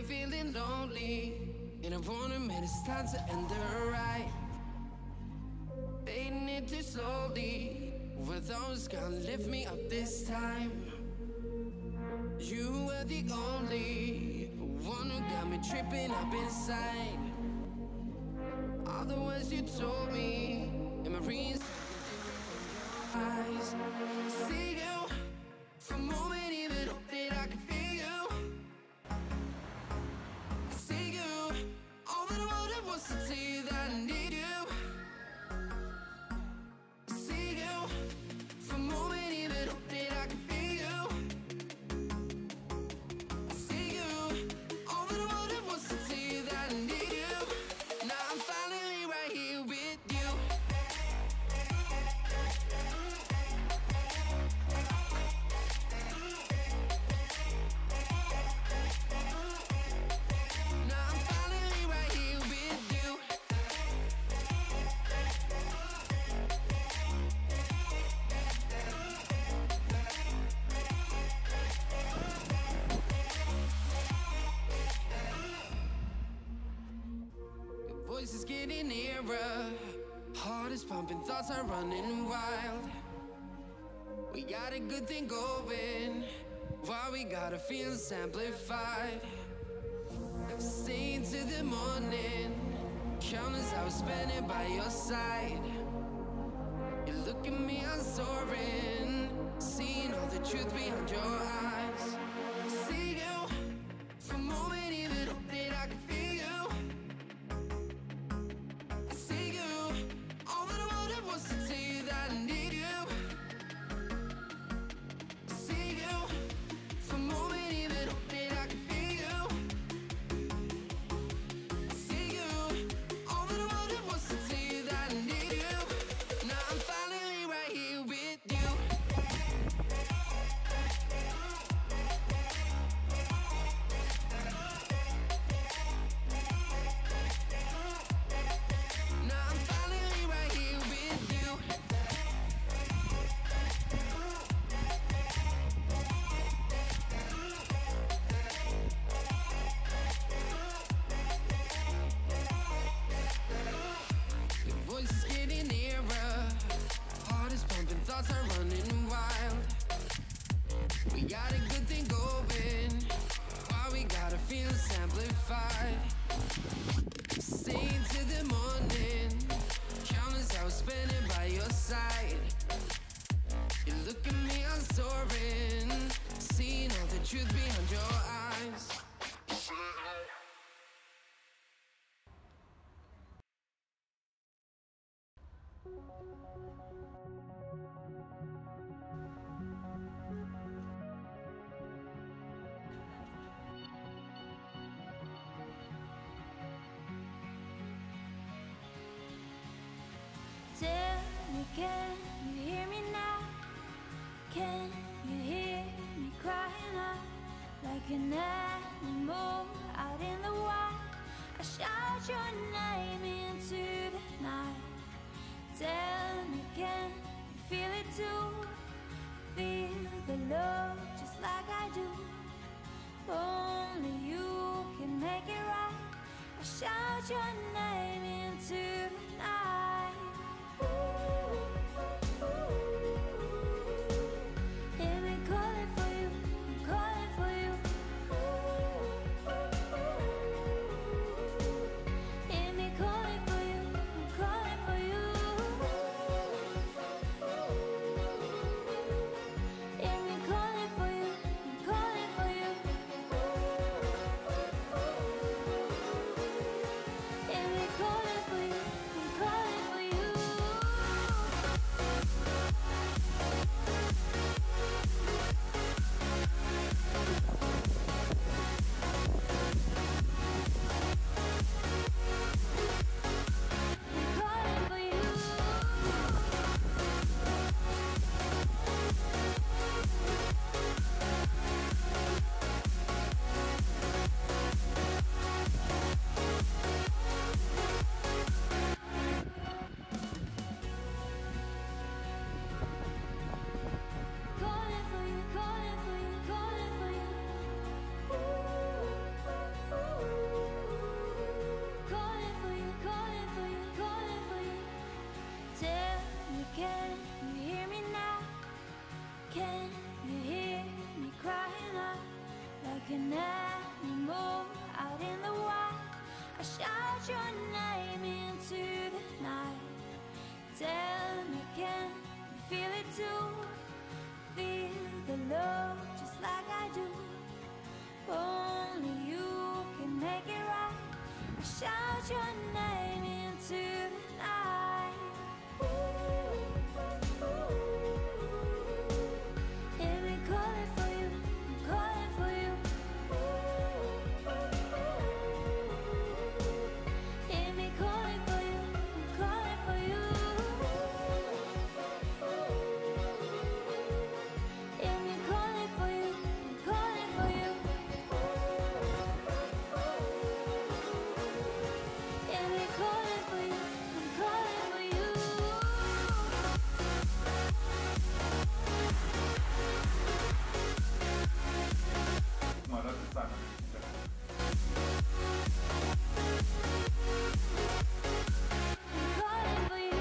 feeling lonely, and I wanna admit it's time to end the ride. Fading it too slowly, were those gonna lift me up this time? You were the only one who got me tripping up inside. All the words you told me, and my reasons eyes. See you for a moment, even hope that I can feel you. See you, all that I wanted was to tell you that I need you. See you for a moment, even hope that I can feel you. See you, all that I wanted was to tell you that I need you. Now I'm finally right here with you. Voices getting nearer, heart is pumping, thoughts are running wild. We got a good thing going, while we got our feelings amplified. Staying till the morning, countless hours spending by your side. You look at me, I'm soaring, seeing all the truth behind your eyes. See you for a moment, even hope that I can feel you. Was to tell you that I need you. See you for a moment, even hope that I can feel you. See you, all that I wanted was to tell you that I need you. Now I'm finally right here with you. Thoughts are running wild. We got a good thing going, while we got our feelings amplified. Staying till the morning, countless hours spending by your side. You look at me, I'm soaring, seeing all the truth behind your eyes. Tell me, can you hear me now? Can you hear me crying out like an animal out in the wild? I shout your name into the night. Tell me, can you feel it too? Feel the love just like I do. Only you can make it right. I shout your name